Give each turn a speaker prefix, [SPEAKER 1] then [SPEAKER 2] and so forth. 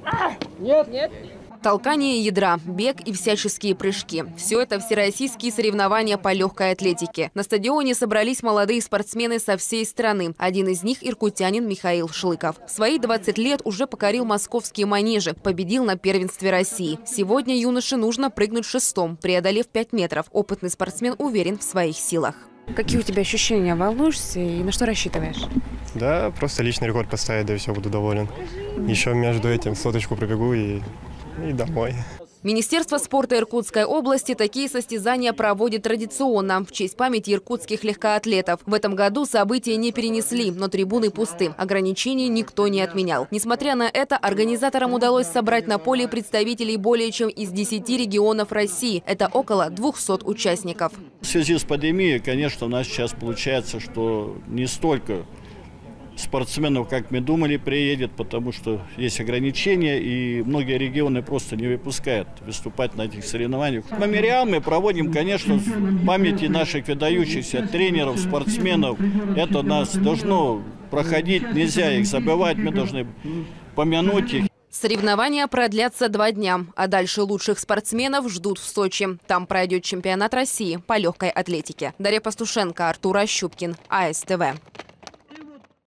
[SPEAKER 1] Нет. Нет.
[SPEAKER 2] Толкание ядра, бег и всяческие прыжки – все это всероссийские соревнования по легкой атлетике. На стадионе собрались молодые спортсмены со всей страны. Один из них – иркутянин Михаил Шлыков. В свои 20 лет уже покорил московские манежи, победил на первенстве России. Сегодня юноше нужно прыгнуть шестом, преодолев 5 метров. Опытный спортсмен уверен в своих силах.
[SPEAKER 3] Какие у тебя ощущения? Волнуешься и на что рассчитываешь?
[SPEAKER 4] Да, просто личный рекорд поставить, да и все, буду доволен. Еще между этим соточку пробегу и домой.
[SPEAKER 2] Министерство спорта Иркутской области такие состязания проводит традиционно в честь памяти иркутских легкоатлетов. В этом году события не перенесли, но трибуны пусты. Ограничений никто не отменял. Несмотря на это, организаторам удалось собрать на поле представителей более чем из 10 регионов России. Это около 200 участников.
[SPEAKER 5] В связи с пандемией, конечно, у нас сейчас получается, что не столько спортсменов, как мы думали, приедет, потому что есть ограничения, и многие регионы просто не выпускают выступать на этих соревнованиях. Мемориал мы проводим, конечно, в памяти наших выдающихся тренеров, спортсменов. Это нас должно проходить, нельзя их забывать, мы должны помянуть их.
[SPEAKER 2] Соревнования продлятся 2 дня, а дальше лучших спортсменов ждут в Сочи. Там пройдет чемпионат России по легкой атлетике. Дарья Пастушенко, Артур Ощупкин, АСТВ.